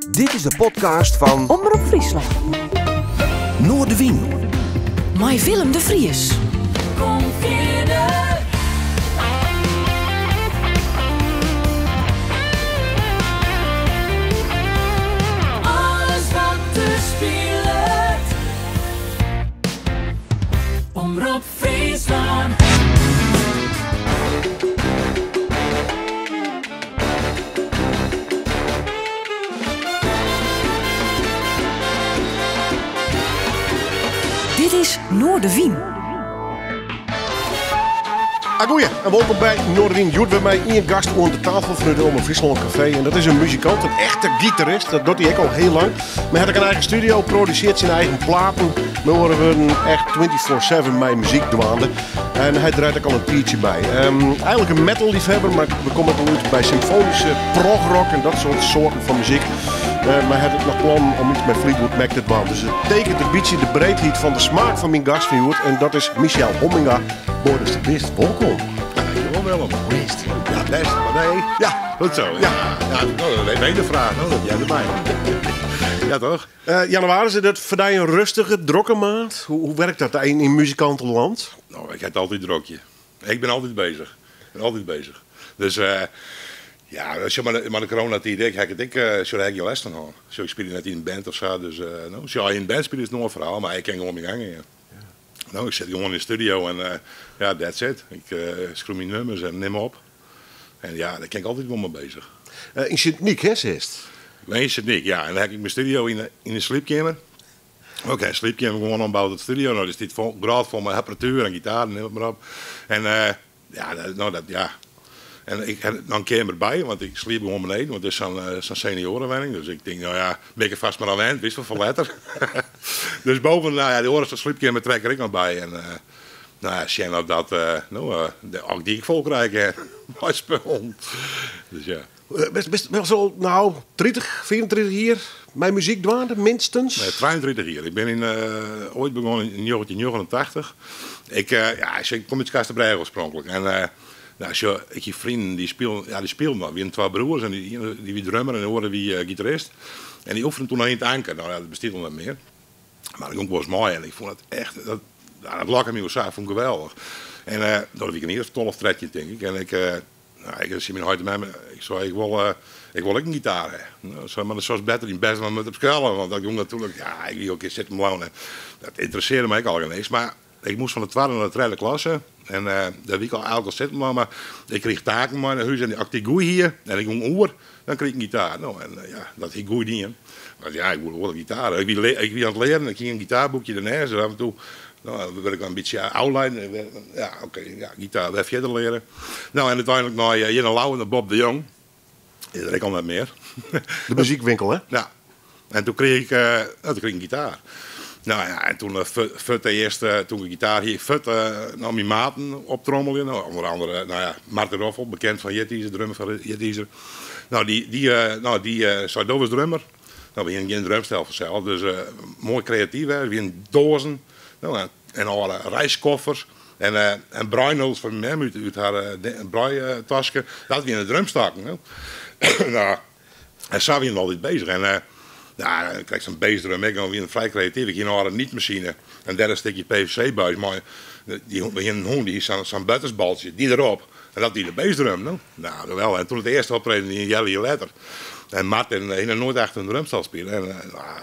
Dit is de podcast van Omroep Friesland. Noordewien. Met Willem de Vries. Kom verder. Alles wat er speelt. Omroep Friesland. Dit is Noordewien. Goeie, en welkom bij Noordewien. Joert bij mij één gast aan de tafel van het Omroep Friesland Café. En dat is een muzikant, een echte gitarist. Dat doet hij ook al heel lang. Maar hij heeft een eigen studio, produceert zijn eigen platen. We horen echt 24/7 mijn muziek dwaande. En hij draait ook al een tiertje bij. Eigenlijk een metal liefhebber, maar we komen ook uit bij symfonische progrock en dat soorten van muziek. Maar hij heeft nog plan om iets met Fleetwood Mac te doen. Dus het tekent een beetje de breedheid van de smaak van mijn gast van Joert. En dat is Michel Homminga. Boris de Best, welkom. Dankjewel Willem. Best. Ja, best. Maar nee. Ja, goed zo. Ja, dat weet de vraag. Nou, dat jij erbij. Ja, toch? Januari, is dat voor jou een rustige, drokke maand? Hoe werkt dat in muzikantenland? Nou, ik heb altijd drokje. Ik ben altijd bezig. Dus ja, als je maar de coronatijd heb ik zo'n je les van hoor. Zo, ik speel net in een band of zo. Dus als je in een band speelt is het nog een verhaal, maar ik kan gewoon mee gangen. Ja. Nou, ik zit gewoon in de studio en ja, that's it. Ik schroef mijn nummers en neem op. En ja, daar kan ik altijd wel mee bezig. In Sint-Niek, hè, zist? Nee, in Sint-Niek, ja. En dan heb ik mijn studio in de sleepkamer. Oké, sleepkamer gewoon ombouwd het studio. Nou, dus dit graad voor mijn apparatuur en gitaar en neem het maar op. En ja. En ik heb dan een kamer bij, want ik sliep gewoon beneden, want het is zo'n seniorenwoning. Dus ik denk, nou ja, ben ik vast maar aan eind, wist wel van letter. Dus boven, nou ja, de oorlogse sliepkamer trek er ik nog bij. En nou ja, zie je dat, ook die ik vol krijg, mooi spul. Dus ja. Best wel zo, nou, 30, 34 hier, mijn muziek dwaande, minstens? Nee, 32 hier. Ik ben ooit begonnen in 1989. Ik kom uit Kastenbrei oorspronkelijk. En ik heb vrienden die speelden nog. We hadden twee broers en die wie drummer en de andere wie gitarist. En die oefenden toen nog in het anker. Nou ja, dat bestaat nog niet meer. Maar dat was mooi en ik vond het echt, dat lag aan me zo, vond ik geweldig. En dat heb ik een eerste 12 tredje denk ik. En ik zie mijn hart met me. Ik zei, ik wil ook een gitaar hebben. Maar dat was beter in best dan met op schelden. Want dat jong natuurlijk, ja, ik wil ook eens zitten wonen. Dat interesseerde mij ook al ineens. Maar ik moest van de tweede naar de derde klasse. En daar wil ik al eigenlijk al zitten. Maar ik kreeg taken maar naar huis. En ik die goeie hier. En ik ging oor. Dan kreeg ik een gitaar. Nou, en dat ik goeie niet. Maar ja, ik wil wel een gitaar. Ik wil aan het leren. Ik ging een gitaarboekje ernaast. Zo af en toe. Nou, dan wil ik een beetje outline. Ja, oké, gitaar weer verder leren. Nou, en uiteindelijk naar Jan Lauw en Bob de Jong. Dat ik al net meer. De muziekwinkel, hè? Ja. En toen kreeg ik een gitaar. Nou ja, en toen toen ik gitaar hier nam mijn maten optrommelen. Nou, onder andere, Martin Roffel, bekend van Jetteaser, drummer van Jetteaser. Nou, die zei dat was drummer. Nou, we hadden geen drumstel vanzelf, dus mooi creatief, hè. We hadden dozen. Nou, en alle reiskoffers. En bruinels van mijn uit haar bruitasje. Dat weer in de drumstakken. Nou, en zo waren we altijd bezig. En dan krijg je zo'n bassdrum. Ik ben vrij creatief. Ik had een niet-machine. En daar een stukje PVC-buis. Maar een hond die zo'n buttersbaltje. Die erop. En dat die de bassdrum. Nou, wel. En toen het eerste optreden in Jelly Letter. En Martin ging nooit achter een drumstel spelen. En,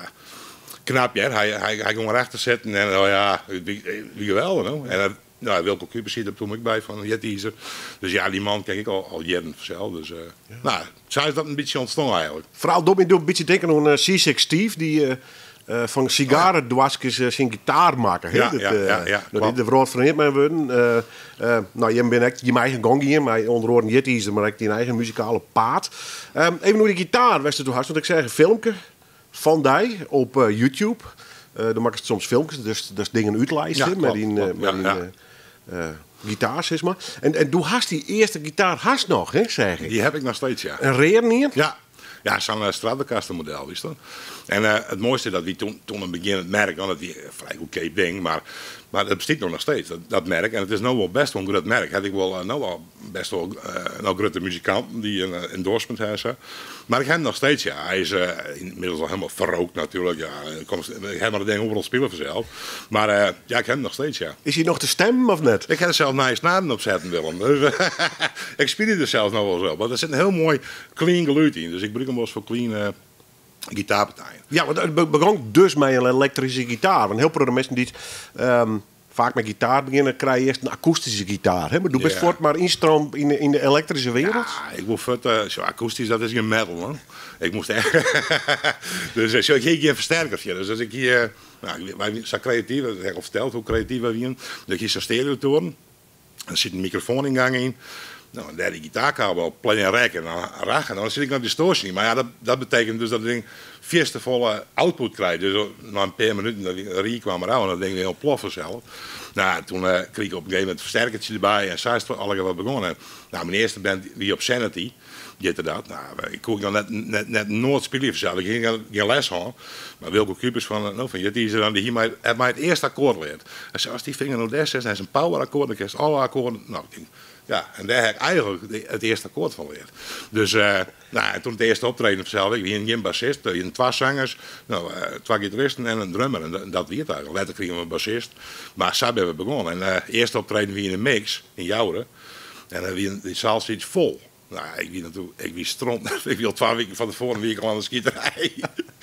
knap, ja. Hij kon erachter zitten. En wie geweldig. No? En Wilco Kupers zit er toen ook bij van Jetteaser. Dus ja, die man kijk ik al jaren vanzelf. Dus zo is dat een beetje ontstaan eigenlijk. Vooral doet me een beetje denken aan C6 Steve, die van sigarendwaskes zijn gitaar maken. Ja. Die de vroeg van mij worden. Je bent echt je eigen gang hier, maar onder andere Jetteaser, maar echt die eigen muzikale paard. Even hoe die gitaar, was het toen hard, want ik zeg een filmpje van die op YouTube. Dan maak ik soms filmpjes, dus dingen uitlijsten met die gitaar, zeg maar. En toen hast die eerste gitaar nog, hè, zeg ik. Die heb ik nog steeds, ja. Een reer niet? Ja, zo'n Stratocaster model, wist je. En het mooiste dat we toen een begin het merk, want het is een vrij goedkoop ding, maar Maar dat bestaat nog steeds, dat merk. En het is nou wel best wel een groot merk. Heb ik wel nou wel best wel grote muzikanten die een endorsement hebben. Maar ik heb hem nog steeds, ja. Hij is inmiddels al helemaal verrookt natuurlijk. Ja. Ik heb maar dat ding overal spelen vanzelf. Maar ja, ik heb hem nog steeds, ja. Is hij nog te stemmen of net? Ik heb er zelf naar je snaden opzetten willen. Dus, ik speel er zelf nog wel zo. Maar er zit een heel mooi clean geluid in. Dus ik gebruik hem wel eens voor clean gitaarpartijen. Ja, want het begon dus met een elektrische gitaar. Want heel veel mensen die vaak met gitaar beginnen, krijg je eerst een akoestische gitaar. Hè? Maar doe best voort maar instroom in de elektrische wereld. Ja, ik wil zo akoestisch, dat is geen metal, man. Ik moest echt... dus ik heb geen versterkertje. Dus als ik hier... wij zijn creatief, dat heb ik al verteld hoe creatief wij zijn. Dus hier zo'n stereotoren. Er zit een microfoon-ingang in. Nou, een derde gitaarkabel op plein en rek en dan raag. En dan zit ik naar distortie. Maar ja, dat betekent dus dat het ding volle output krijgt. Dus na een paar minuten, de rie kwam eraan en dat ding weer heel ploffen zelf. Nou, toen kreeg ik op een gegeven moment een versterkertje erbij en zij is het allemaal wat begonnen. Nou, mijn eerste band, wie op Sanity, dit dat. Nou, ik kon dan net nooit spelen zelf. Ik ging geen les gaan. Maar Wilco Kupers van Jetty is er dan, die mij het eerste akkoord leert. En zo, als die vinger nou des is, hij is een power akkoord, dan krijg je alle akkoorden. Nou, ik denk, ja, en daar heb ik eigenlijk het eerste akkoord van geleerd. Dus toen het eerste optreden vanzelf, ik had geen bassist, twee zangers, twee gitaristen en een drummer. En dat weer eigenlijk. Later kregen we een bassist. Maar zo hebben we begonnen. En het eerste optreden weer in een mix in Jouren. En die zaal zit vol. Nou, ik wie stront. Ik wil 2 weken van tevoren week al aan de skieterij.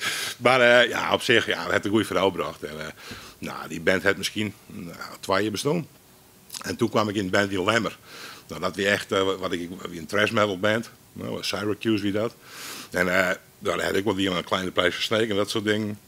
Maar ja, op zich, ja, we hebben een goede vrouw gebracht. En die band heeft misschien 2 jaar bestaan. En toen kwam ik in de band in Lemmer. Nou, dat was echt een thrash metal band. Nou, Syracuse wie dat. En daar had ik wel die aan een kleine prijs versneken en dat soort dingen.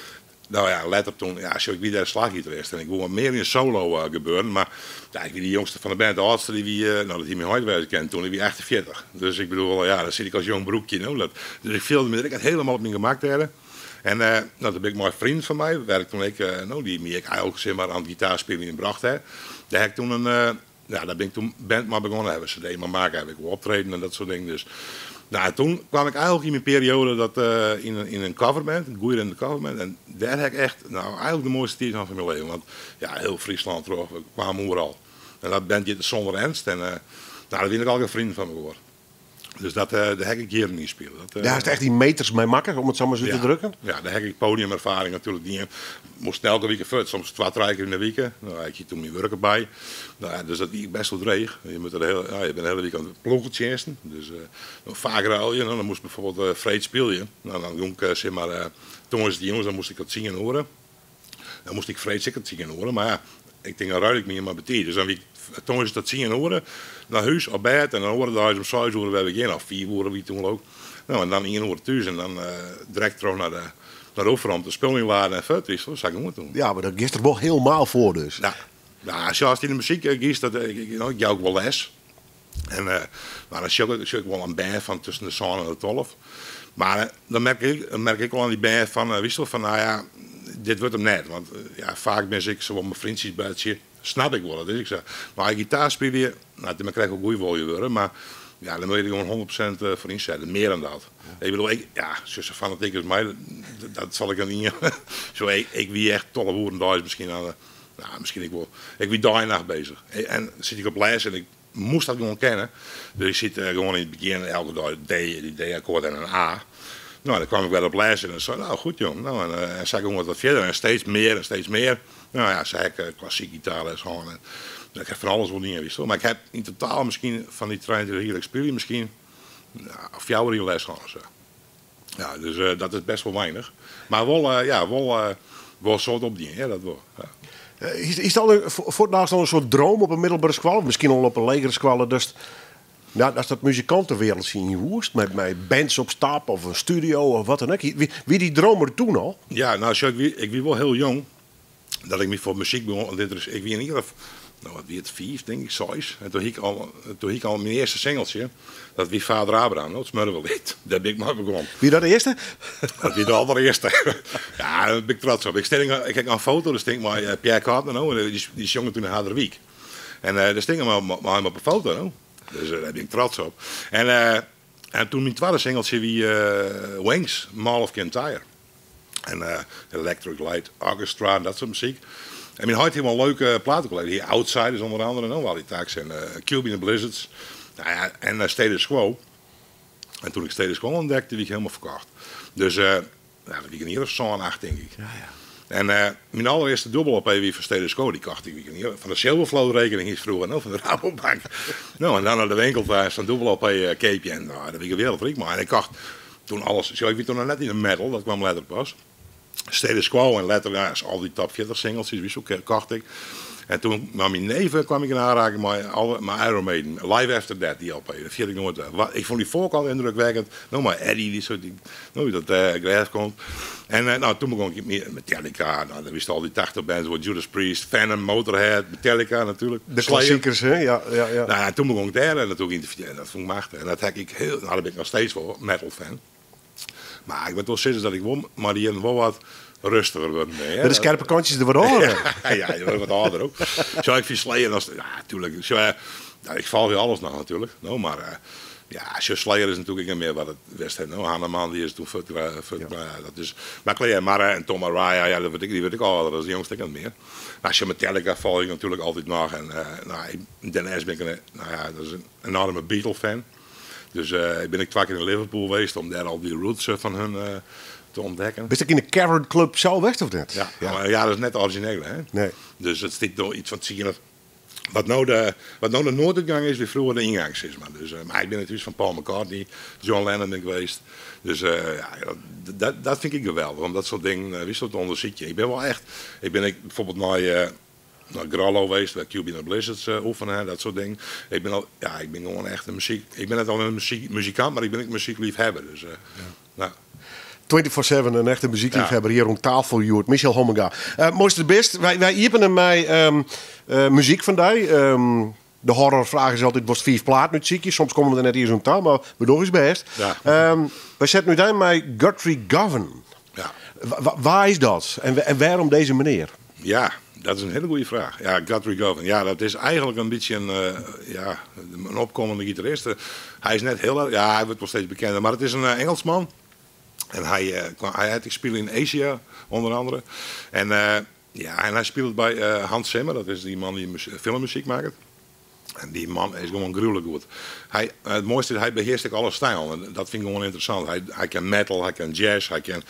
Nou ja, later toen, ja, ik wie daar slaggitarist en ik wil wat meer in solo gebeuren. Maar ja, ik wie de jongste van de band, de oudste, dat hij mijn huidwijze kent toen, die wie 48. Dus ik bedoel, ja, dan zit ik als jong broekje. Dus ik viel me het helemaal op mijn gemak hebben. En toen ben ik mijn vriend van mij, werkte toen die me eigenlijk zeg maar, aan het gitaarspelen in bracht. Daar heb ik toen daar ben ik toen band maar begonnen hebben. CD maar maken, heb ik wel optreden en dat soort dingen. Dus nou, toen kwam ik eigenlijk in mijn periode dat, in een coverband, een goeie in de coverband. En daar heb ik echt, eigenlijk de mooiste tijd van mijn leven. Want ja, heel Friesland terug, we kwamen overal. En dat bandje zonder ernst. En daar ben ik al een vriend van me geworden. Dus daar heb ik hier niet gespeeld. Daar is echt die meters mee makken, om het zo maar zo te drukken? Ja, daar heb ik podiumervaring natuurlijk niet. Moest elke week een soms 2-3 keer in de week. Nou, ik hier toen mijn werk erbij. Nou, ja, dus dat is best wel dreig. Je bent de hele week aan het ploegen. Dus vaak ruil je. Dan moest bijvoorbeeld vreed spelen. Nou, dan doe ik zeg maar, toen was het jongens, dan moest ik dat zingen horen. Dan moest ik vreed zeker zingen horen. Maar ja, ik denk, dan ruil ik me in mijn betier. Dus dan toen is dat zingen horen. Naar huis, op bed. En dan horen we om 6 uur, we hebben geen of 4 uur, wie toen ook. Nou, en dan 1 uur thuis. En dan direct terug naar de overhand, de spulling laden en verder. Dat zou ik moeten doen. Ja, maar dat is er wel helemaal voor dus. Ja, als je in de muziek kiest, ik jou ook wel les. En maar dan zoek ik wel een band van tussen de 7 en de 12. Maar dan merk ik wel aan die band van, nou ja, dit wordt hem net. Want ja, vaak ben ik zo op mijn vriendjes buitje. Snap ik wel, dat is ik zeg. Maar als je gitaar speel je, dan krijg ik ook goeie wil je worden. Maar ja, dan moet je er gewoon 100% voor inzetten. Meer dan dat. Ja. Ik bedoel, zo fanatiek als mij, dat zal ik dan niet. Zo, ik wie echt tolle woorden daar is misschien aan de, misschien ik wel. Ik wie daar nacht bezig. En zit ik op les en ik moest dat gewoon kennen. Dus ik zit gewoon in het begin elke dag die D-akkoord en een A. Nou, dan kwam ik weer op les en dan zei nou goed jong. Nou, en zei ik gewoon wat verder en steeds meer en steeds meer. Nou ja, zei ik klassiek gitaarles gewoon. En ik heb van alles wel niet gewist. Maar ik heb in totaal misschien van die trein die hier ik speel misschien 4 uur les gehad. Ja, dus dat is best wel weinig. Maar wel soort opdienen, ja, dat wel. Ja. Is dat voortnaast een soort droom op een middelbare school? Of misschien al op een legere school? Dus nou, als dat muzikantenwereld zien je woest, met bands op stap of een studio of wat dan ook. Wie die dromen toen al? Ja, nou, ik was wel heel jong dat ik me voor muziek begon. Ik weet niet of, wat wie het 5, denk ik, 6. En toen had ik al mijn eerste singeltje. Dat wie Vader Abraham, dat smurren wel niet. Daar ben ik maar begonnen. Wie dat de eerste? Dat wie de allereerste. Ja, daar ben ik trots op. Ik kijk een foto, dus denk maar Pierre Carter, die zongen toen in Harderwijk. En daar sting maar op een foto, no? Dus daar ben ik trots op. En toen mijn tweede singeltje wie Wings, Mall of Kintyre. En Electric Light Orchestra en dat soort muziek. En mijn had helemaal leuke platencollectie. Die Outsiders onder andere, nou, al die taaks. En Cube and the Blizzards. Nou ja, en Status Quo. En toen ik Status Quo ontdekte, wie ik helemaal verkocht. Dus dat was een hier of zo'n 8, denk ik. Ja, ja. En mijn allereerste dubbel op wie van Status Quo, die kocht ik hier. Van de Silverflow rekening is vroeger, nou, van de Rabobank. Nou, en dan naar de winkel thuis, zo'n dubbel op Cape. En dat was ik een wereldfreak. Maar en ik kocht toen alles, zo ik weet toen nog net in de metal, dat kwam later pas. Status Quo en later, ja, al die top 40 singles, wie zo kocht ik. En toen, met mijn neven kwam ik in aanraking met Iron Maiden. Live After That, die LP. Dat vind ik nooit. Ik vond die voorkant indrukwekkend. Nou, maar Eddie, die soort, nou, dat Graaf komt. En nou, toen begon ik met Metallica. Nou, dan wisten al die 80 bands, zoals Judas Priest, Venom, Motorhead, Metallica natuurlijk. De klassiekers, hè? Ja. Nou, ja, toen begon ik daar natuurlijk in te vertellen. Dat vond ik machtig. En dat heb ik heel, nou, daar ben ik nog steeds wel metal fan. Maar ik ben toch sinds dat ik won, maar die wel wat rustiger worden. Met de scherpe kantjes er wat onder. Ja, je wordt wat harder ook. Zo ik vind Slayer, ja, natuurlijk. Ik val weer alles nog natuurlijk. Nou, maar Slayer is natuurlijk niet meer wat het West heeft. Nou, Hanneman, die is toen dat is. Maar Claire Marra en Tom Araya, ja, die weet ik al, dat is de jongste kant meer. Maar Metallica val ik natuurlijk altijd nog. En daarnaast ben ik dat is een enorme Beatle-fan. Dus ik ben 2 keer in Liverpool geweest om daar al die roots van hun te ontdekken. Ben je in de Cavern Club zo weg of net? Ja. Maar ja, dat is net origineel, hè? Nee. Dus het stikt door iets van het zien. Wat nou de noorduitgang is, weer vroeger de ingangs is. Dus, maar ik ben natuurlijk van Paul McCartney, John Lennon ben ik geweest. Dus dat vind ik geweldig. Om dat soort dingen, wist dat onderzit je. Ik ben wel echt, ik ben bijvoorbeeld naar Grallo geweest, waar Cube and the Blizzards oefenen, dat soort dingen. Ik ben gewoon echt een muziek. Ik ben net al een muzikant, maar ik ben ook muziekliefhebber. Dus, nou. 24/7 een echte muziekliefhebber hier rond tafel, Joert. Michel Hommenga. Mooiste best. Wij hielpen mij muziek van die. De horrorvraag is altijd, was 4 plaat muziekje. Soms komen we er net hier zo'n taal, maar we doen eens best. Ja. Wij zetten nu daar met Guthrie Govan. Ja. Waar is dat? En waarom deze meneer? Ja, dat is een hele goede vraag. Ja, Guthrie Govan. Ja, dat is eigenlijk een beetje een opkomende gitarist. Hij is net heel erg, hij wordt wel steeds bekender, maar het is een Engelsman. En hij had gespeeld in Asia, onder andere. En hij speelt bij Hans Zimmer, dat is die man die filmmuziek maakt. En die man is gewoon gruwelijk goed. Het mooiste is, hij beheerst ook alle stijlen. En dat vind ik gewoon interessant. Hij kan metal, hij kan jazz, hij kan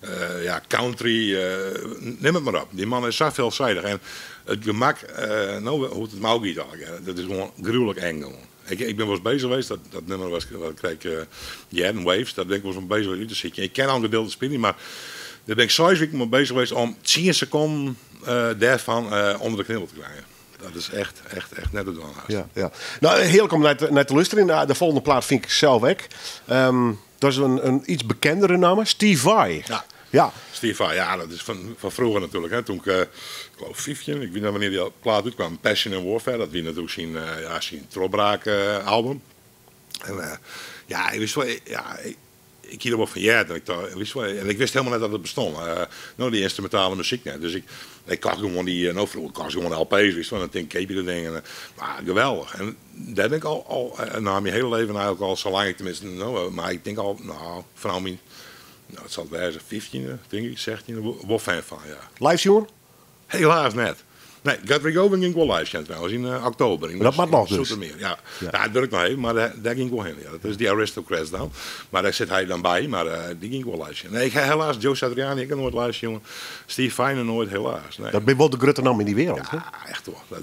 country. Neem het maar op. Die man is zo veelzijdig. En het gemak, hoe het me ook niet eigenlijk. Dat is gewoon gruwelijk eng gewoon. Ik ben wel eens bezig geweest, dat nummer was, wat kreeg Waves, dat ben ik wel eens bezig geweest te zitten. Ik ken al gedeelte spelen, maar daar ben ik 6 weken mee bezig geweest om 10 seconden daarvan onder de knibbel te krijgen. Dat is echt net het doen. Ja. Nou, heerlijk om naar te luisteren. De volgende plaat vind ik zelf ook. Dat is een iets bekendere naam, Steve Vai. Ja. Steve Vai, ja, dat is van vroeger natuurlijk. Hè. Toen ik geloof 15, ik weet niet wanneer die plaat uitkwam, Passion and Warfare, dat wie natuurlijk zijn Trobbraak album. En ik wist wel, ik hield er wel van en ik wist helemaal net dat het bestond. Die instrumentale muziek net. Dus ik kocht gewoon vroeger kocht ik gewoon LP's, wist wel, en dan keep je de dingen. Maar geweldig. En daar ben ik al na mijn hele leven eigenlijk al, zolang ik tenminste, maar ik denk al, vanaf mijn, het zal het zijn 15, denk ik, 16, wel fan van, ja. Live, jongen? Helaas net. Nee, Guthrie Govan ging wel live trouwens in oktober. Dat mag nog dus. Ja, dat druk nog even, maar daar ging ik wel heen. Ja. Dat is die Aristocrats dan. Maar daar zit hij dan bij, maar die ging wel live. Nee, ik ga helaas, Joe Satriani, ik heb nooit live, jongen. Steve Vai nooit, helaas. Nee. Dat ben wel de grote naam in die wereld, hè? Ja, echt wel.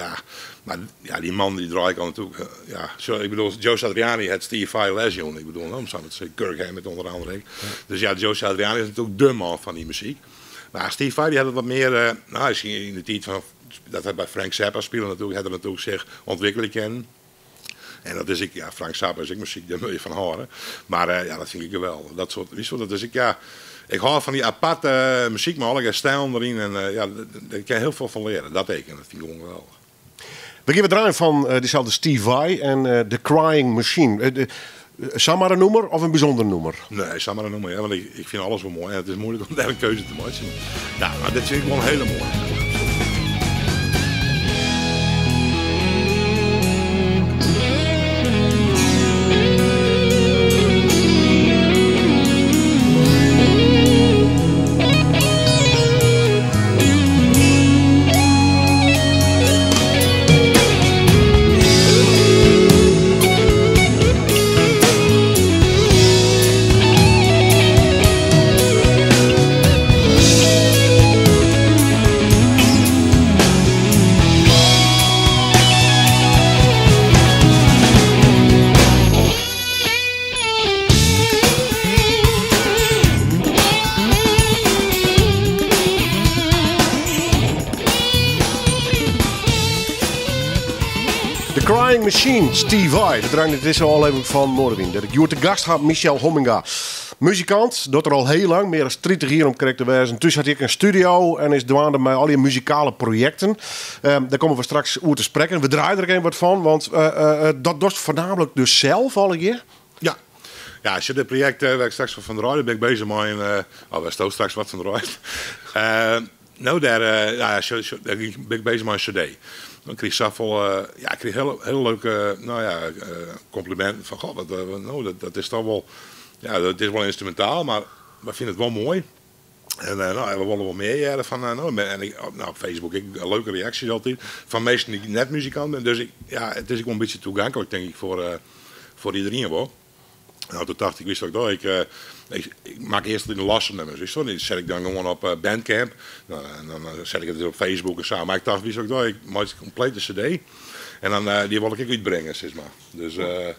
Maar die man die draait al natuurlijk. Ik bedoel, Joe Satriani had Steve Vai les, jongen. Ik bedoel, dan zou het zeggen, Kirk Hammett onder andere. Ja. Dus ja, Joe Satriani is natuurlijk de man van die muziek. Maar Steve Vai die had het wat meer, is in de tijd van, dat hij bij Frank Zappa speelde natuurlijk, had er natuurlijk zich ontwikkelen kennen. En dat is Frank Zappa is ik muziek, daar moet je van horen. Maar dat vind ik geweldig. Dat soort, dat is ik hou van die aparte muziek, maar alle stijlen erin. En daar kan je heel veel van leren. Dat vind ik gewoon geweldig. We geven draaien van diezelfde Steve Vai en The Crying Machine. Samen een noemer of een bijzonder noemer? Nee, samen een noemer. Ja, want ik vind alles wel mooi. En het is moeilijk om daar een keuze te maken. Ja, maar dit vind ik wel een hele mooie. Flying Machine, Steve Vai. Dat draait dit is al even van Noordwien. Dat ik hier te gast had, Michel Homminga. Muzikant, doet er al heel lang, meer dan 30 jaar om correct te wezen. Tussen had ik een studio en is dwaande met al die muzikale projecten. Daar komen we straks over te spreken. We draaien er even wat van, want dat doet voornamelijk dus zelf al een keer. Ja. Ja, als je dit project waar ik straks van draaien, ben ik bezig met een... we staan straks wat van draaien. Daar ben ik bezig met een cd. Dan kreeg ik zoveel, ik kreeg heel leuke complimenten van, goh, dat is toch wel, ja, dat is wel instrumentaal, maar we vinden het wel mooi. En we willen wel meer van, op Facebook, leuke reacties altijd, van mensen die net muzikant zijn. Dus het is ook een beetje toegankelijk, denk ik, voor iedereen wel. Nou, toen dacht ik, wist ook dat ik maak eerst in de losse nummers, die zet ik dan gewoon op Bandcamp. Nou, en dan zet ik het dus op Facebook en zo. Maar ik dacht, wist ook dat ik maak een complete cd. En dan die wil ik uitbrengen, zeg maar. Dus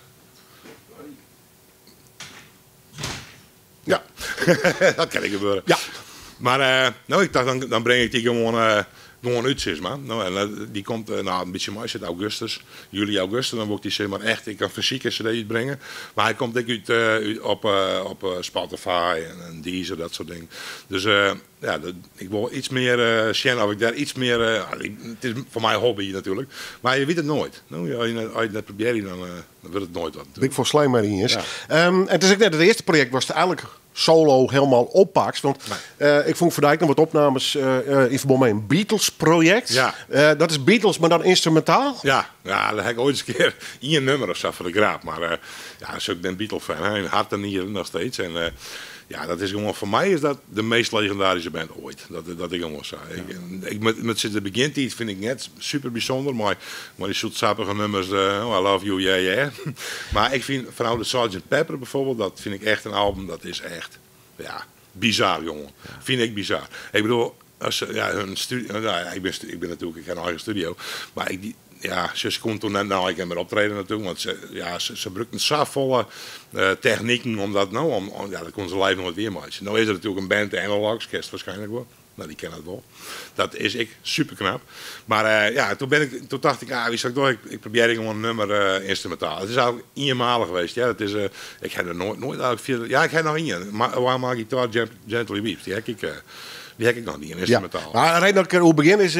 ja, dat kan ik gebeuren. Ja. Maar ik dacht, dan breng ik die gewoon uit, zeg maar. Nou, en die komt een beetje mooi, zit augustus, juli, augustus. Dan wordt die zeg maar echt, ik kan fysiek een cd uitbrengen. Maar hij komt ook uit op Spotify en Deezer, dat soort dingen. Dus ik wil iets meer zien of ik daar iets meer... het is voor mij hobby natuurlijk. Maar je weet het nooit. Nou, als je dat probeert, dan wordt het nooit wat. Ik voor slijm maar niet eens. Ja. En het is ook net het eerste project was het eigenlijk solo helemaal oppakt. Want ik vond Van Dijk nog wat opnames in verband met een Beatles-project. Ja. Dat is Beatles, maar dan instrumentaal? Ja, dat heb ik ooit eens een keer in een nummer of zo voor de graap. Maar ik ben Beatle-fan. In hart en nieren nog steeds. En dat is gewoon, voor mij is dat de meest legendarische band ooit. Dat ik gewoon zei. Ja. Met de begintijd vind ik net super bijzonder. Maar die zoetsappige nummers, I Love You, Yeah, Yeah. Maar ik vind vooral de Sgt. Pepper bijvoorbeeld, dat vind ik echt een album, dat is echt, bizar, jongen. Ja. Vind ik bizar. Ik bedoel, hun studio, ik ben natuurlijk, ik heb een eigen studio. Maar ze kon toen net ik heb optreden natuurlijk, want ze gebruikten zo volle technieken om dat dat kon ze live nooit weer maken. Nou is er natuurlijk een band, de Analogs, kerst waarschijnlijk wel. Nou, die kennen het wel. Dat is ik, super knap. Maar toen dacht ik, wie zou ik doen? Ik probeerde gewoon een nummer instrumentaal. Het is eigenlijk eenmalig geweest. Ja, het is, ik heb er nooit eigenlijk veel. Ja, ik heb nog één. Waar My Guitar Gently Weeps. Die heb ik nog niet in instrumentaal. Ja. Maar reden dat ik hoe begin is.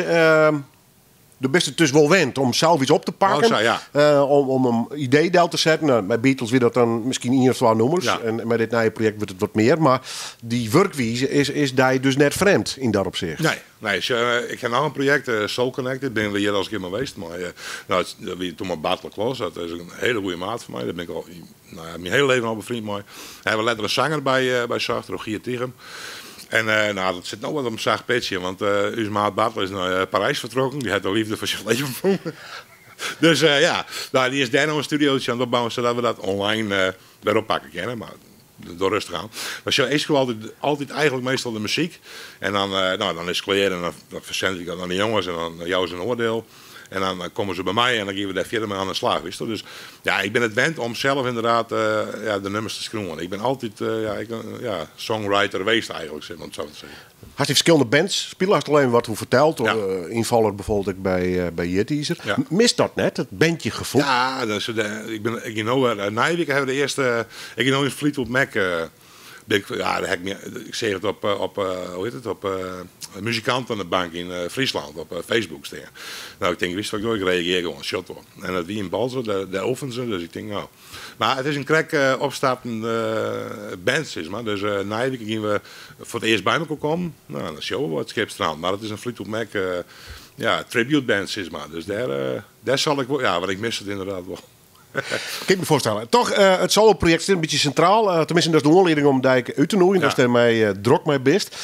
De beste dus wel went om zelf iets op te pakken. Om een idee deel te zetten. Nou, bij Beatles weer dat dan misschien 1 of 2 nummers. Ja. En met dit nieuwe project wordt het wat meer. Maar die werkwijze is daar dus net vreemd in dat opzicht. Nee, ik heb nog een project, Soul Connected. Ben we hier al eens een keer mee geweest. Maar toen maar Bartle Kloos. Dat is een hele goede maat voor mij. Daar ben ik al mijn hele leven al bevriend mee. We hebben letterlijk een zanger bij Zacht, Rogier Tighem. En dat zit nog wat op een zacht petje, want uw maat Bartel is naar Parijs vertrokken. Die heeft de liefde voor zijn leven gevonden. Dus die is daar nog een studiootje aan het opbouwen, zodat we dat online weer oppakken kunnen. Maar door rustig aan. Maar je is gewoon altijd eigenlijk meestal de muziek. En dan is het kleren en dan verzend ik dat aan de jongens en dan jou zijn oordeel. En dan komen ze bij mij en dan geven we daar verder mee aan de slag. Wist je? Dus ik ben het wend om zelf inderdaad de nummers te schroeven. Ik ben altijd songwriter geweest eigenlijk, om het zo te zeggen. Had je verschillende bands spelen? Had alleen wat hoe verteld? Ja. Invaller bijvoorbeeld bij Jetteaser. Ja. Mist dat net, het bandje gevoel? Ja, ik hebben de eerste... Ik in Fleetwood Mac... ik zeg het op muzikanten aan de bank in Friesland op Facebook staan. Nou, ik denk, wist wat ik reageer gewoon shot op. En dat wie in Balzen, daar oefenen ze, dus ik denk nou. Maar het is een krek opstartende band, zeg maar. Dus na week gingen we voor het eerst bij elkaar komen. Nou, dan showen we het Scheepstrand. Maar het is een Fleetwood Mac tribute band, zeg maar. Dus daar zal ik wel, want ik mis het inderdaad wel. Kan ik me voorstellen. Toch, het solo-project zit een beetje centraal. Tenminste, dat is de onderleiding om Dijk uit te nodigen. Dat is daarmee drok mij best.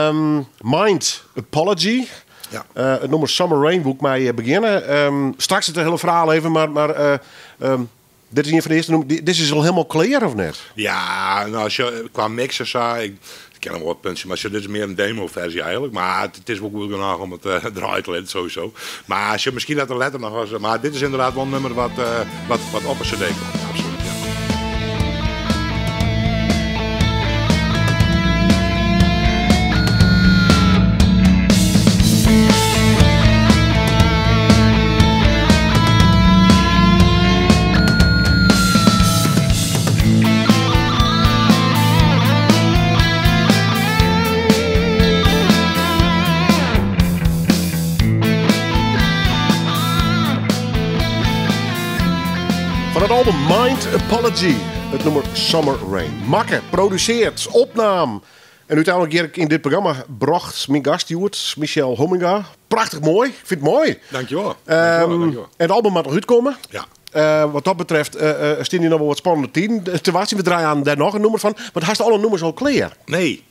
Mind Apology. Ja. Het nummer Summer Rain wil ik mij beginnen. Straks het hele verhaal even, maar dit is een van de eerste nummers. Dit is al helemaal klaar of net? Ja, nou, als je qua mixen zei... Ik ken hem wel wat puntjes, maar dit is meer een demo-versie eigenlijk. Maar het is wel goed genoeg om het eruit te letten, sowieso. Maar als je misschien dat er letter nog was... Maar dit is inderdaad wel een nummer wat op een cd komt. Absoluut. het album Mind Apology. Het nummer Summer Rain. Makke, produceert, opname. En uiteindelijk hier in dit programma bracht mijn gaststeward Michel Homminga. Prachtig mooi. Ik vind het mooi. Dankjewel. En het album mag nog uitkomen. Ja. Wat dat betreft staan hier nog wel wat spannende tien. Te wachten, we draaien aan daar nog een nummer van. Want hij alle nummers al clear. Nee.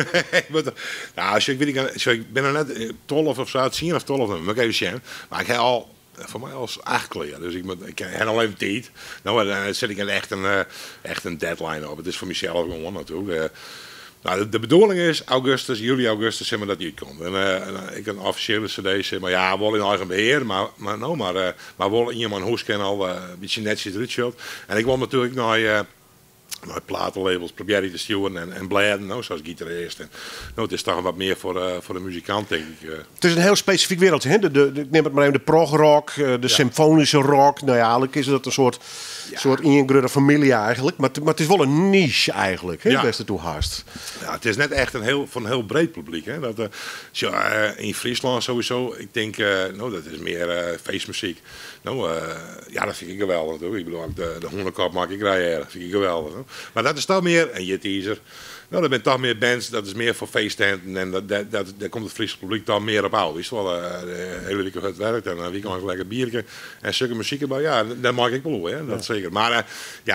Nou, ik ben er net 12 of zo, 10 of 12, maar ik even zien. Maar ik heb al, voor mij als 8 klaar. Dus ik heb alleen tijd. Nou, dan zet ik echt een deadline op. Het is voor mezelf gewoon natuurlijk. Nou, de bedoeling is juli, augustus, zeg maar dat die komt. En ik een officiële cd, zeg maar ja, wel in eigen beheer, maar wel in iemand huis kan al een beetje netjes eruit shot. En ik wil natuurlijk naar platenlabels proberen te sturen en bladen, nou, zoals gitarist. En, nou, het is toch wat meer voor de muzikant, denk ik. Het is een heel specifiek wereldje. Hè? Ik neem het maar even de progrock, de symfonische rock. Nou ja, eigenlijk is dat een soort ingegrunde familie eigenlijk. Maar het is wel een niche eigenlijk, hè? Beste toehaast. Ja, het is net echt voor een heel breed publiek. Hè? Dat, in Friesland sowieso, ik denk, dat is meer feestmuziek. Nou, dat vind ik geweldig natuurlijk. Ik bedoel, de hondenkop maak ik rijden, dat vind ik geweldig. Hè? Maar dat is toch meer, en je teaser. Nou, dat zijn toch meer bands, dat is meer voor feestenten en daar komt het Friese publiek dan meer op uit. Is wel de hele week het werkt en een weekend lekker biertje en stukken muziek erbij. Ja, dat mag ik wel, hè? Dat zeker. Maar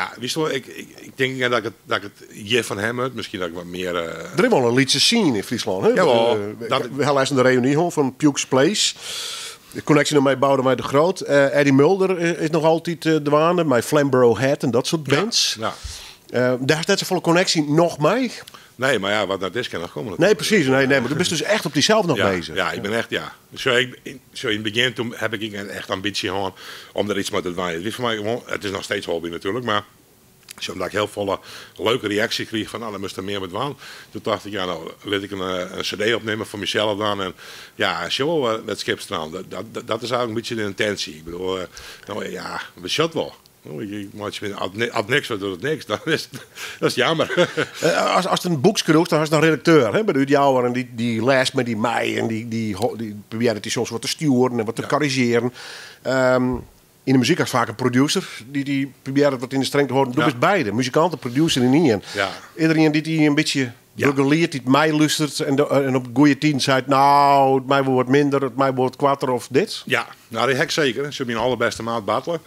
ik denk dat ik het je van hem uit, misschien dat ik wat meer. Er is wel een liedje scene in Friesland, hè? Ja, we gaan luisteren naar de reunie van Puke's Place. De connectie naar mij bouwde mij de Groot. Eddie Mulder is nog altijd de waande, met Flamborough Head en dat soort bands. Ja. Daar is net zo'n volle connectie nog mee. Nee, maar ja, wat dat is kan nog komen. Nee, precies. Nee, maar je bent dus echt op diezelfde nog bezig. Ja, ik ben echt, Zo in het begin toen heb ik echt ambitie gehad om er iets mee te doen. Het is voor mij gewoon, het is nog steeds hobby natuurlijk, maar omdat ik heel volle leuke reactie kreeg van, nou, dan moest er meer met doen. Toen dacht ik, laat ik een cd opnemen voor mezelf dan. En ja, show met Skipstrand. Dat is eigenlijk een beetje de intentie. Ik bedoel, we shot wel. Als niks wordt het niks, dat is jammer. Als het een boekskroeg, dan is het een redacteur. Hè? Bij jou en die les met die mei en die probeert die soms wat te sturen en wat te corrigeren. In de muziek is vaak een producer die probeert het wat in de streng te houden. Doe eens beide, muzikant en producer in één. Ja. Ja, nou die heb ik zeker. Ze mijn allerbeste maat Bartelen.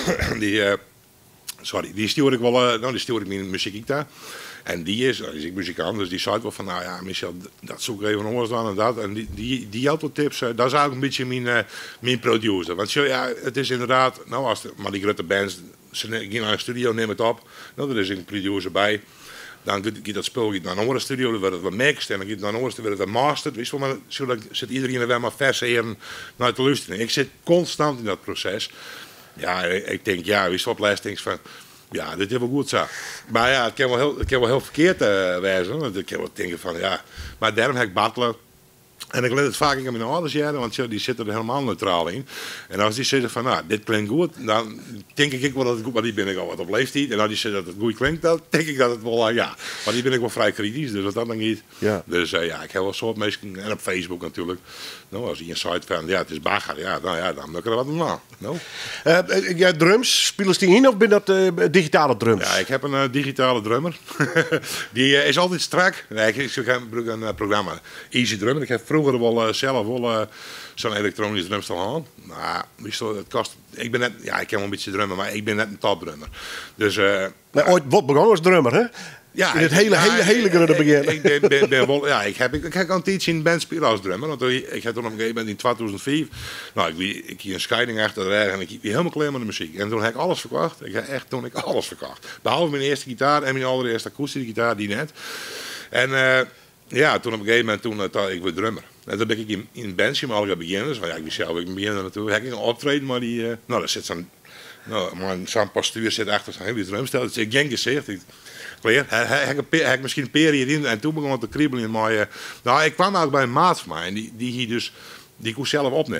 die stuurde ik wel, die stuurde ik mijn muziekgitaar. En die is muzikant, dus die zei wel van, nou ja, Michel, dat zoek ik even anders dan en dat. En die had wat tips, dat is eigenlijk een beetje mijn producer. Want ja, het is inderdaad, nou maar die grote bands, ze gaan naar een studio, neem het op. Nou, er is een producer bij. Dan gaat dat spul naar een andere studio, dan wordt het weer mixed en dan gaat het naar een andere studio, wordt het weer mastered. Weet je wel, maar zo zit iedereen er weer maar verseren naar te luisteren. Ik zit constant in dat proces. Ja, ik denk, weet je wat, lasting van... Ja, dit is wel goed zo. Maar ja, het kan wel heel verkeerd wijzen. Ik kan wel denken van, maar daarom heb ik Bartelen. En ik let het vaak in mijn ouders jaren, want die zitten er helemaal neutraal in. En als die zeggen van, nou, dit klinkt goed, dan denk ik wel dat het goed, maar die ben ik al wat op leeftijd. En als die zeggen dat het goed klinkt, dan denk ik dat het wel, Maar die ben ik wel vrij kritisch, dus dat dan niet. Ja. Dus ik heb wel een soort mensen, en op Facebook natuurlijk. Nou, als die een site van, het is bagger, dan moet ik er wat aan. Nou. Drums, spelen ze die in of ben dat digitale drums? Ja, ik heb een digitale drummer. Die is altijd strak. Nee, ik gebruik een programma, Easy Drummer. Ik heb vroeger wel zelf zo'n elektronisch drumstel aan. Nou, het kost. Ik ben net, ik kan wel een beetje drummen, maar ik ben net een topdrummer. Dus. Ooit wat begonnen als drummer, hè? Ja, in het hele grunne begin. Ik ben wel, ik heb een tijdje in een band spelen als drummer. Want ik heb toen op een gegeven moment in 2004. Nou, ik hier een scheiding achter de rug en ik ben helemaal klaar met de muziek. En toen heb ik alles verkocht. Ik heb echt toen alles verkocht. Behalve mijn eerste gitaar en mijn allereerste akoestische gitaar, die net. En toen op een gegeven moment ik werd drummer. En toen ben ik in een bandje met alle beginners. Ik ben zelf een beginner natuurlijk. Heb ik een optreden, maar daar zit zo'n postuur zit achter zo'n hele drumstel. Het is geen gezicht. Heb misschien een periode in en toen begon het te kriebelen in mijn... ik kwam ook bij een maat van mij en die kon zelf opnemen.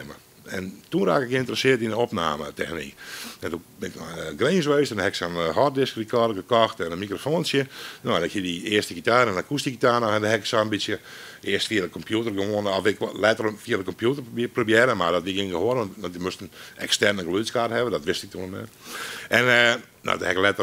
En toen raak ik geïnteresseerd in de opnametechniek. En toen ben ik naar Grange geweest en dan heb ik zo'n harddisk recorder gekocht en een microfoontje. Nou, dan heb je die eerste gitaar en een akoestische gitaar. Nou, en dan heb ik zo een beetje eerst via de computer gewoon, of ik later via de computer proberen, maar dat die ging horen, want die moest een externe geluidskaart hebben, dat wist ik toen net. En nou, dan heb ik later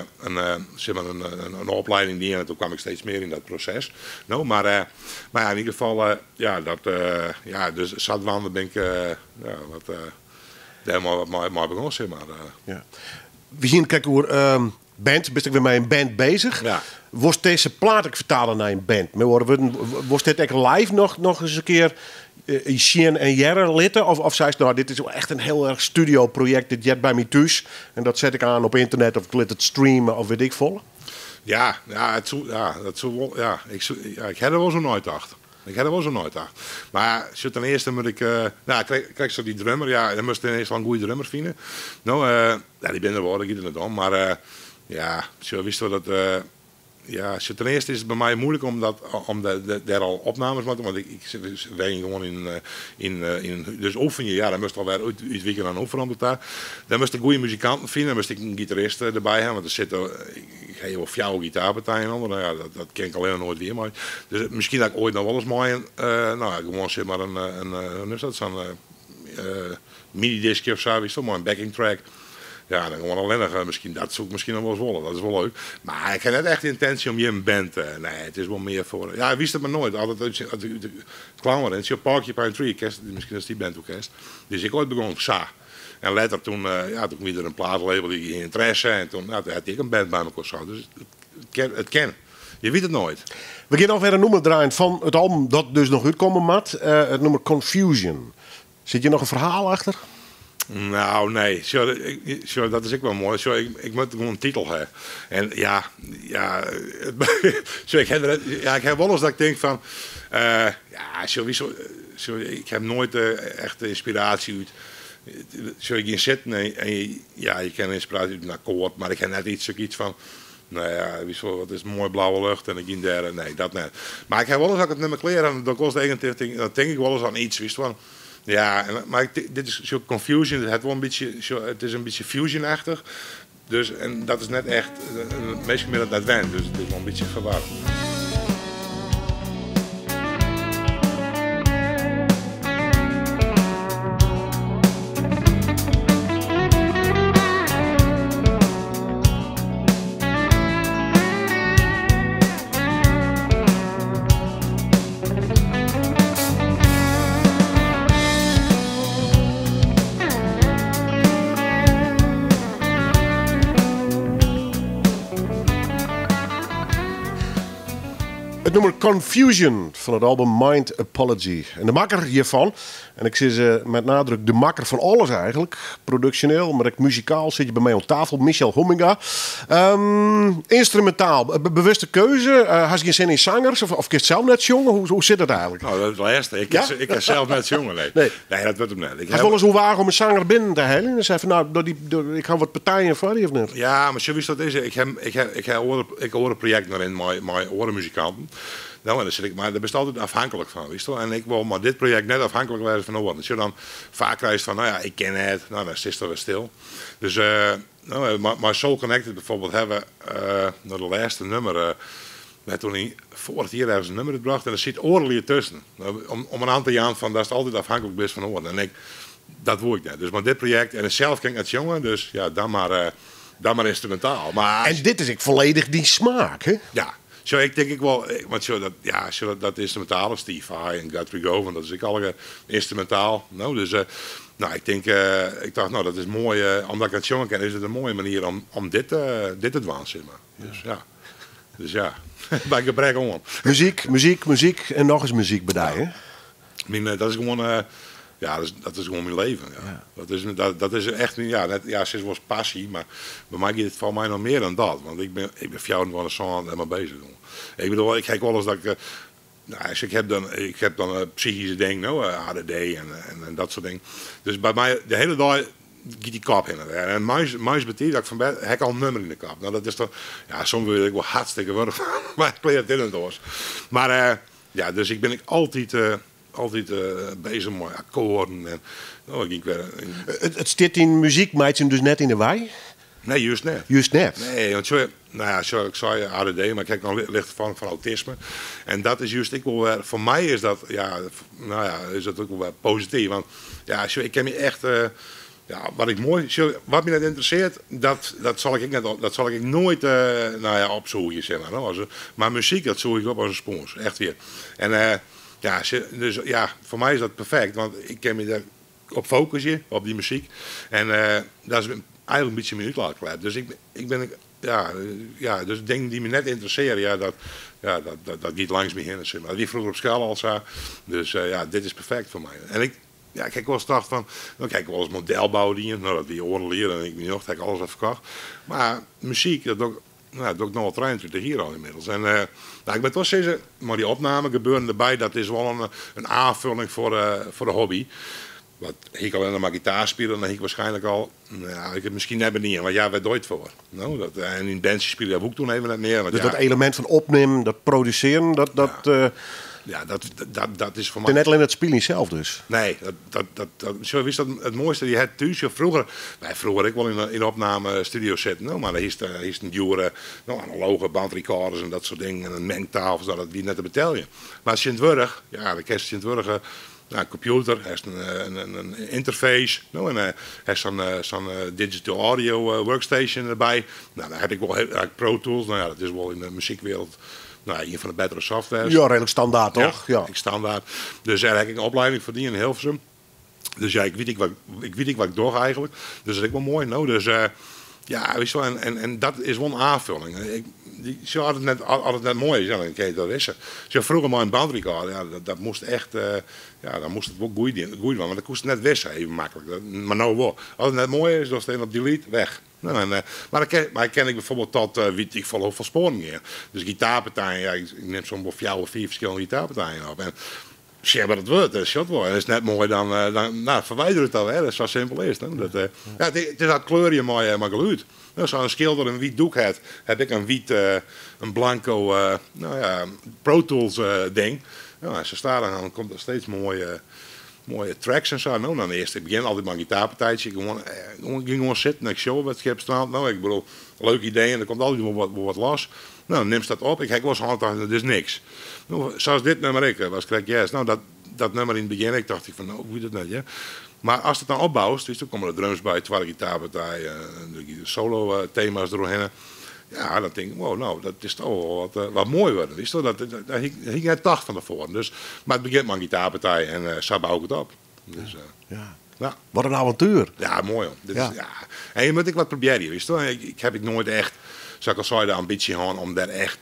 een opleiding die en toen kwam ik steeds meer in dat proces. Nou, maar ja, in ieder geval, dus Zadwanden ben ik helemaal maar begonnen, zeg maar. Ja. We zien, kijk hoe band, ben ik weer met een band bezig. Ja. Was deze plaat ik vertalen naar een band? Was dit echt live nog eens een keer Sjen en Jerre litten? Of zei ze, nou, dit is echt een heel erg studioproject, dit jet bij mij thuis. En dat zet ik aan op internet of ik liet het streamen of weet ik vol? Ik heb er wel zo nooit achter. Maar ten eerste moet ik... krijg zo die drummer. Ja, dan moest je ineens wel een goede drummer vinden. Nou, die ben er wel, ik giet er niet om. Maar zo wisten we dat... ten eerste is het bij mij moeilijk om daar al opnames te maken. Want ik werk gewoon in dus oefen je. Ja, dan moest je alweer uit weekend aan oefenen op daar. Dan moest ik goede muzikanten vinden. Dan moest ik een gitarist erbij hebben. Want er zitten... Ik heb wel fjouwe gitaarpartijen onder. Nou ja, dat ken ik alleen nooit weer. Maar, dus misschien dat ik ooit nog wel eens mooi... gewoon zeg maar zo'n mini-discje of zo. Is toch maar een backing track. Ja, dan gewoon alleen nog, misschien, dat zoek ik misschien nog wel eens wollen. Dat is wel leuk. Maar ik heb net echt de intentie om je een band... nee, het is wel meer voor... Ja, wist het maar nooit. Altijd het kwam er. En zo'n Porcupine Tree, misschien is die band ook kerst. Dus ik ooit begon Sa. En later toen kwam er een plaatlabel die interesse. En toen had ik een band bij me zo. Dus het ken. Je weet het nooit. We gaan nog weer een nummer draaien van het album dat dus nog uitkomen moet. Het nummer Confusion. Zit je nog een verhaal achter? Nou, nee. Dat is ook wel mooi. Ik moet gewoon een titel hebben. En ik heb wel eens dat ik denk van... sowieso... Ik heb nooit echt de inspiratie uit... Je gaat zitten en je kan inspiratie uit een akkoord, maar ik heb net iets van... Nou ja, wat is mooi blauwe lucht en ik ging daar... Nee, dat net. Maar ik heb wel eens dat ik het nummer kleren, dan kost dan denk ik wel eens aan iets, wist van... Ja, maar dit is zo Confusion, het is een beetje fusion-achtig. Dus, en dat is net echt, meestal meer dat went, dus het is wel een beetje verwarrend. Het nummer Confusion van het album Mind Apology. En de makker hiervan, en ik zie ze met nadruk de makker van alles eigenlijk, productioneel, maar ook muzikaal, zit je bij mij aan tafel, Michel Humminga. Instrumentaal, bewuste keuze, had je geen zin in zangers of kun je zelf net jongen? Hoe zit dat eigenlijk? Nou, dat is het laatste. Ik heb zelf net jongen. Nee, dat wordt hem net. Ik heb wel eens hoe wagen om een zanger binnen te halen. En zei van, nou, ik ga wat partijen voor die of net? Ja, maar zo is dat is. Ik hoor een project naar in mijn orenmuzikanten. Nou, en dan zit ik, maar daar best altijd afhankelijk van, wist je? En ik wil maar dit project net afhankelijk zijn van oren. Dus je dan vaak krijgt van, nou ja, ik ken het, nou, dan zit er weer stil. Dus, maar Soul Connected bijvoorbeeld hebben, naar de laatste nummer, met toen vorig jaar hebben ze een nummer gebracht en er zit oorlijk tussen. Om een aantal jaar van, dat is altijd afhankelijk best van oren. En dat wil ik net. Dus maar dit project, en zelf ken ik het jongen, dus ja, dan maar instrumentaal. Maar, en dit is ik volledig die smaak, hè? Ja. Zo, ik denk wel, want dat instrumentaal, Steve Vai en Guthrie Govan, dat is ik alle instrumentaal. Nou, dus, ik dacht, nou, dat is mooi, omdat ik het jongen ken, is het een mooie manier om dit te doen, zeg maar. Dus ja, bij gebrek om. Muziek en nog eens muziek bij, hè? Dat is gewoon... dat is gewoon mijn leven. Ja. Dat is echt niet. Ja, ze was passie, maar bij mij gaat het voor mij nog meer dan dat. Want ik ben 24 jaar helemaal bezig. Ik bedoel, ik kijk wel eens dat ik heb dan psychische dingen, nou, ADD en dat soort dingen. Dus bij mij de hele dag gaat die kop in. En mij betekent dat ik van bed heb al een nummer in de kop. Nou, dat is dan, ja, soms wil ik wel hartstikke worden, maar ik kleed het in het doos. Maar dus ik ben altijd. altijd bezig met akkoorden. En, ik ging weer, Het zit in muziek, maakt je hem dus net in de wei? nee, juist net. Juist net. Nee, want zoals ik zei, ADD, maar ik heb nog licht van autisme. En dat is juist, voor mij is dat, is dat ook wel weer positief. Want ja, ik ken me echt, wat me net interesseert, dat zal ik nooit opzoeken, zeg maar. Maar muziek, dat zoek ik op als een spons, echt weer. En dus voor mij is dat perfect, want ik ken me daar op focussen, op die muziek. En dat is eigenlijk een beetje mijn uitlaatklep. Dus ik ben, dus dingen die me net interesseren, dat gaat langs me heen. Zeg maar. Dat wie vroeger op school al zo. Dus dit is perfect voor mij. En ik heb wel eens gedacht van, kijk wel eens modelbouwdingen, dat die oren leren en ik niet nog, dat ik alles heb verkocht. Maar muziek, dat doe ik nog wel 23 hier al inmiddels. En ik ben toch steeds, maar die opnamen gebeuren erbij, dat is wel een aanvulling voor de hobby. Wat ik alleen maar gitaar spelen, dan ik waarschijnlijk al, ik het misschien hebben niet, want wij doet voor. En in bandjes spelen heb ik toen even net meer. Dus dat element van opnemen, dat produceren, dat is voor mij. Net alleen het spelen zelf dus. Nee, zo is dat het mooiste. Je hebt thuis, vroeger ik wel in de opname studio zitten, maar daar is een dure analoge bandrecorders en dat soort dingen en een mengtafel, dat wie net te betalen. Maar Sint-Wurg, de kerst Sint-Wurg. Een computer, een interface, en zo'n digital audio workstation erbij. Nou, daar heb ik wel Pro Tools, dat is wel in de muziekwereld een van de betere softwares. Ja, redelijk standaard toch? Ja. Standaard. Dus daar heb ik een opleiding voor die in Hilversum. Dus ik weet wat ik doe eigenlijk. Dus dat is ook wel mooi. Dus weet je wel, en dat is wel een aanvulling. Zo had het net mooi is, dan kun je dat wissen. Zo vroeger maar een bandrecorder, dat moest echt, dan moest het wel goed worden, want dat kost net wissen, even makkelijk. Maar nou wel. Als het net mooi is, dan staan op delete, weg. Maar ik ken bijvoorbeeld tot weet ik veel hoeveel sporen meer. Dus gitaarpartijen, ik neem zo'n 4 of 5 verschillende gitaarpartijen op. En zeg maar het wordt, dat is wel. En dat is net mooi, dan verwijder het al, hè. Dat is zo simpel is. Het is dat kleurje maar geluid. Als een schilder een wit doek heeft, heb ik een blanco Pro Tools ding. Als ze staan, dan komt er steeds mooie tracks en zo. Dan eerst, ik begin altijd met een gitaarpartijtje. Ik ging gewoon zitten en ik show wat ik heb staan. Ik bedoel, leuk idee en er komt altijd wat los. Dan neem je dat op. Ik heb wel eens gedacht, dat is niks. Zoals dit nummer ik was, krijg yes. Dat nummer in het begin, ik dacht van, hoe dat net, ja. Maar als het dan opbouwt, dus dan komen de drums bij, tweede gitaarpartij, de solo thema's eromheen. Ja, dan denk ik, wow, dat is toch wel wat mooi worden. Is toch? Daar hing het dacht van tevoren. Dus, maar het begint met een gitaarpartij en zo bouw ik het op. Dus, ja. Wat een avontuur. Ja, mooi hoor. En je moet ik wat proberen, wist je? Ik heb nooit echt, zoals ik al zei, de ambitie gewoon om daar echt,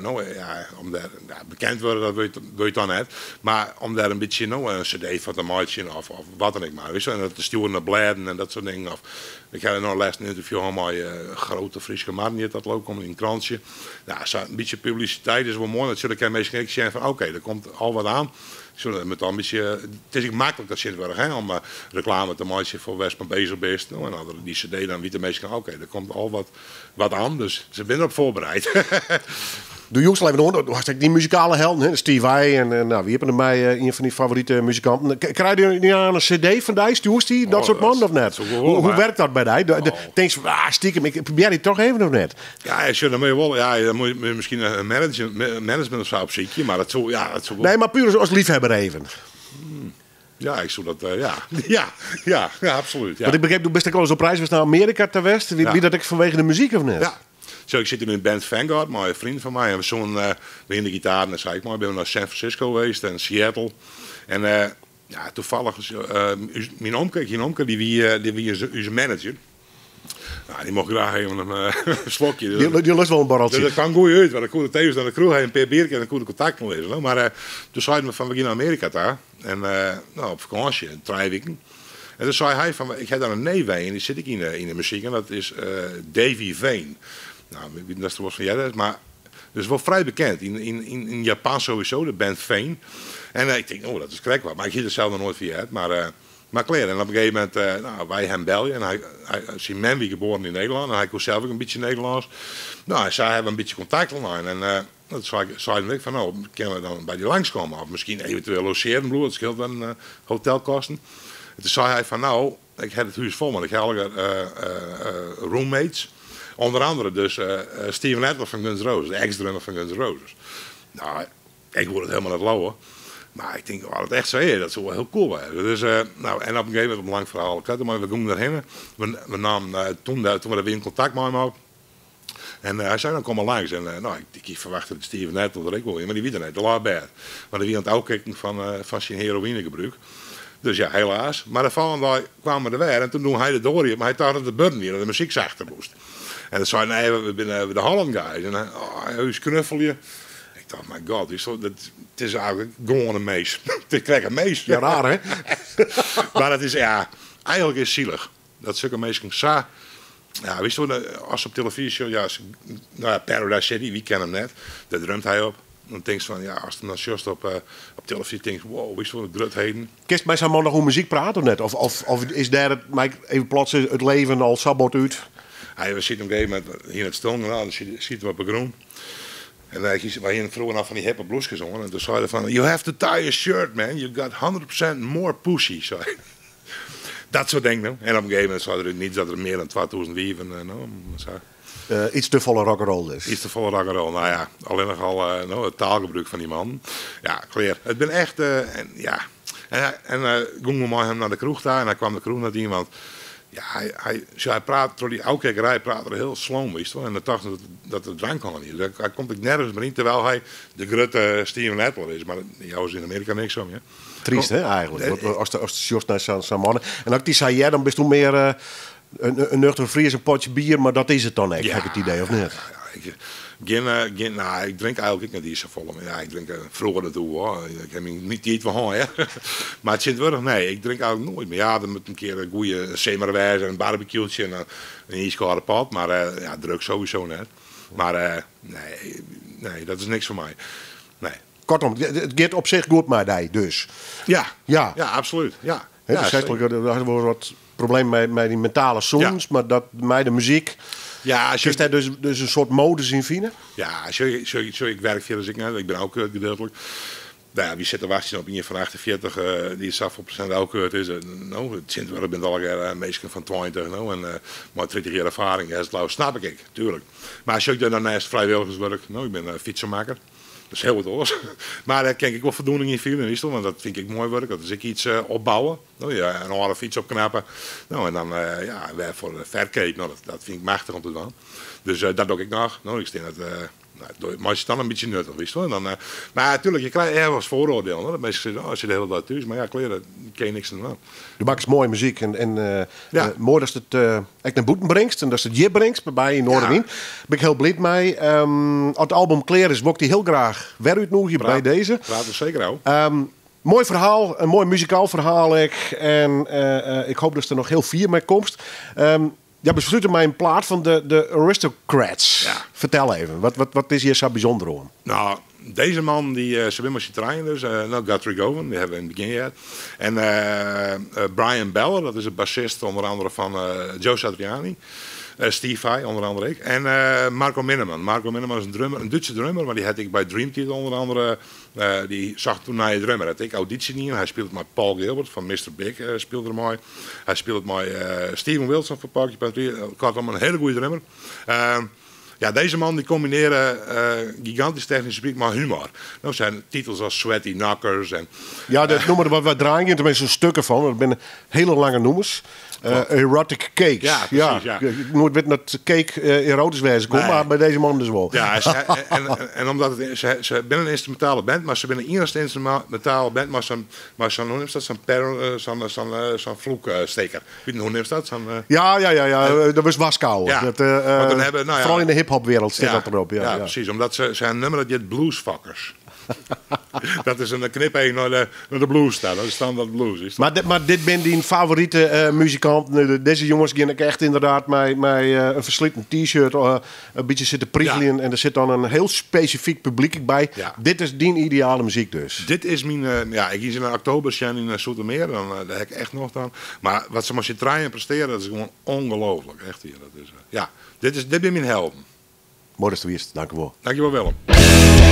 om daar bekend te worden, dat wil je dan net. Maar om daar een beetje een cd van te maken of wat dan ook maar, wist je? En dat te sturen naar bladen en dat soort dingen. Of, ik had nog laatst een interview met grote Friese man die dat leuk komt in een krantje. Ja, een beetje publiciteit is wel mooi. Dat zullen ik meestal zeggen van oké, er komt al wat aan. Met een beetje, het is makkelijk dat Sint-Wurg om reclame te maken voor West bezig bent. En dan die cd dan weet de meesten oké, er komt al wat aan. Dus ze zijn erop voorbereid. Doe jongens even hoor, die muzikale helden, Steve Vai en wie hebben er mij een van die favoriete muzikanten. Krijg je die aan een cd van die, stuurt die, dat soort man of net? Hoe werkt dat bij die? Denk je, stiekem, ik probeer die toch even of net? Ja, dan moet je wel, dan moet je misschien een management of zo op ziekje, maar dat zo, Nee, maar puur als liefhebber even. Ja, ik zou dat, ja, absoluut. Ja. Want ik begreep, toen best ik al eens op reis was naar Amerika ter West. Wie dat ik vanwege de muziek of net? Ja. Zo, ik zit in een band Vanguard, maar een vriend van mij. En we begin de gitaar en zei ik maar, ben naar San Francisco geweest en Seattle. En toevallig, mijn omke, die wie is manager. Nou, die mocht graag even een slokje. Die lust wel een borreltje. Dat kan goed uit, want dan kon ik tevens naar de crew een paar biertje en dan kon ik contact mee lezen. Maar toen zeiden we van, we gaan naar Amerika daar. En op vakantie, 3 weken. En toen zei hij van, ik heb daar een neef en die zit ik in de muziek en dat is Davy Vane. Nou, ik weet niet of het was van jij, maar dus wel vrij bekend. In Japan sowieso, de band Vane. En ik denk, dat is correct wat. Maar ik zie het zelf nog nooit via het. Maar klaar. En op een gegeven moment, wij hem bellen. En hij is in Menwie geboren in Nederland. En hij kon zelf ook een beetje Nederlands. Nou, hij zei, hebben een beetje contact online. En Dat zeiden we van, nou, kunnen we dan bij die langskomen? Of misschien eventueel logeren, bedoel, dat scheelt wel hotelkosten. En toen zei hij van, nou, ik heb het huis vol, maar ik heb alle roommates. Onder andere dus Steven Adler van Guns N' Roses, de ex-drummer van Guns N' Roses. Nou, ik hoorde het helemaal net lauwen. Maar ik denk, oh, dat echt zo is, dat zou wel heel cool zijn. Dus, nou, en op een gegeven moment, op een lang verhaal, maar we gingen daarheen. We namen toen we weer in contact met hem op. En hij zei, dan kom maar langs. En nou, ik verwachtte dat Steven Adler er ik wel in, maar die weet er niet, de laat bij. Maar die aan het uitkijken van zijn heroïnegebruik. Dus ja, helaas. Maar de volgende dag kwamen we er weer en toen doen hij de door, maar hij dacht dat de burn weer, dat de muziek zachter moest. En dan zei hij, nee, we zijn de Holland guys. En hij is knuffel je. Ik dacht, my god, het is eigenlijk gewoon een mees. Het krijgt een mees. Ja, raar hè? Maar het is, ja, eigenlijk is zielig. Dat zulke meesken sa. Ja, wist je, als op televisie, ja, nou ja, Paradise City, wie kent hem net? Daar drumt hij op. Dan denk je van, ja, als je dan just op televisie denkt, wow, wist je wat een grutheden. Kist mij zo'n man nog hoe muziek praten of net? Of is daar even plots het leven al sabot uit? Ja, we zitten op een gegeven moment hier in het stil, nou, dan zitten we op een groen. En wij hebben vroeger nog van die hippe blues gezongen. En toen zei hij van, you have to tie your shirt, man. You got 100% more pussy, zei hij. Dat soort dingen. En op een gegeven moment zei er niet dat er meer dan 2000 wieven. Iets te volle rock'n'roll is. Iets te volle rock'n'roll. Nou ja, alleen nogal het taalgebruik van die man. Ja, clear. Het ben echt, ja. En gingen we met hem naar de kroeg daar. En hij kwam de kroeg naar iemand. Ja, hij praat, door die oudkijkerij praat er heel sloom, wist je. En dan dacht dat het drank kan niet. Hij komt ik nergens meer in, terwijl hij de grote Steven Adler is. Maar jou is in Amerika niks om, ja. Triest, hè, eigenlijk. Als de just naar zo'n mannen. En ook die zei, ja, dan best toen meer een nuchter Fries, een potje bier, maar dat is het dan, heb ik het idee, of niet? Ja, ik drink eigenlijk niet zo vol. Ja, ik drink vroeger naartoe, hoor. Ik heb niet iets van, hè. Maar het zit wel, nee, ik drink eigenlijk nooit meer. Ja, dan moet een keer een goede semerwijze, een barbecue'tje en een ijskoude pot. Maar ja, druk sowieso net. Maar nee, dat is niks voor mij. Nee. Kortom, het gaat op zich goed met hij, dus. Ja, absoluut. Ja. He, Ja, dus er hadden we wat problemen met die mentale songs, maar dat met de muziek. Ja, is daar dus een soort modus in vinden? Ja, ik werk veel als ik ben ook gedeeltelijk. Nou ja, wie zit er wachten op een van 48 die zoveel procent ook is. Nou, het zit wel, ik ben al een meisje van 20 en maar 30 jaar ervaring. Ja, dat snap ik, tuurlijk. Maar als je ook daarnaast vrijwilligerswerk, nou, ik ben fietsenmaker. Dat is heel wat oors. Maar daar kijk ik wel voldoening in vinden, want dat vind ik mooi werk. Dat is ik iets opbouwen, nou, ja, een harde fiets opknappen. Nou, en dan weer voor de verkeer, nou, dat vind ik machtig om te doen. Dus dat doe ik nog. Nou, ik denk dat, maar is dan een beetje nuttig, wist je. Dan, maar natuurlijk, je krijgt ergens vooroordeel. Dat mensen zeggen, als je de hele dag thuis, maar ja, kleren, kan je niks aan doen. Je maakt mooie muziek en mooi dat het echt naar boeten brengt en dat het je brengt bij in Noorderwien. Ja. Ben ik heel blij mee. Het album Kleren is, word ik heel graag weer uitnodigen bij deze. Praat er zeker ook. Mooi verhaal, een mooi muzikaal verhaal. En ik hoop dat er nog heel veel mee komt. Ja, besluiten mij een plaat van de Aristocrats. Ja. Vertel even, wat is hier zo bijzonder om? Nou, deze man, ze ben maar trein dus. Nou, Guthrie Govan, die hebben we in het begin gehad. En Brian Beller, dat is een bassist onder andere van Joe Satriani. Steve Vai, onder andere ik. En Marco Minneman. Marco Minneman is een drummer, een Duitse drummer, maar die had ik bij Dream Theater onder andere. Die zag toen naar je drummer. Had ik auditie niet. Hij speelde met Paul Gilbert van Mr. Big. Speelde er mooi. Hij speelde met Steven Wilson van Porcupine Tree. Kortom, een hele goede drummer. Ja, deze man die combineerde gigantisch technische muziek met humor. Nou zijn titels als Sweaty Knockers en... Ja, dat noemen we wat draaien. Tenminste stukken van. Dat zijn hele lange noemers. Erotic Cakes. Ja, precies, ja. Ik moet weten dat cake erotisch wezen komt, maar bij deze man dus wel. Ja, en omdat ze binnen een instrumentale band, maar ze binnen een eerste instrumentale band, maar zo'n, hoe noemt dat, zo'n vloeksteker. Weet je hoe noemt dat? Ja, dat was Waskouwen. Ja, dan hebben, vooral in de hip-hop wereld zit dat erop. Ja, precies, omdat ze een nummer dat je het bluesfuckers. Dat is een knip naar de blues staat. Dat is standaard blues. Is maar dit ben die favoriete muzikant. Deze jongens gaan ik echt inderdaad met een versleten t-shirt een beetje zitten priegelen. Ja. En er zit dan een heel specifiek publiek bij. Ja. Dit is die ideale muziek dus. Dit is mijn... ik kies in oktober zijn in Zoetermeer. Daar heb ik echt nog dan. Maar wat ze maar je draaien presteren, dat is gewoon ongelooflijk. Echt hier. Dat is, dit ben mijn helden. Modest Wiest, dank u wel. Dank je wel, Willem.